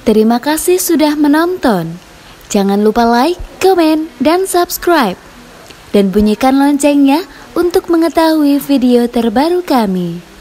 Terima kasih sudah menonton. Jangan lupa like, komen, dan subscribe. Dan bunyikan loncengnya untuk mengetahui video terbaru kami.